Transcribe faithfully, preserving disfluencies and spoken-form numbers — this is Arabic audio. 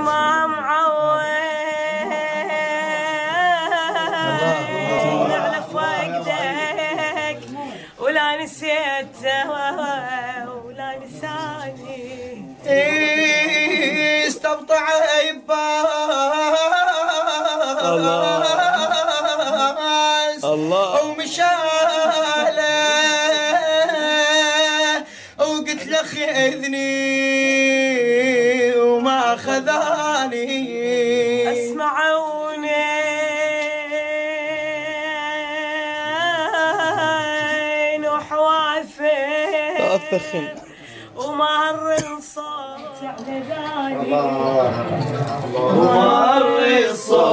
ما معود على فقدك ولا نسيته ولا نساني استبطع عباس الله ومشاله وقلت له خذني وما خذاني اسمعوني نوح واثق ومر الصوت على ذاني ومر الصوت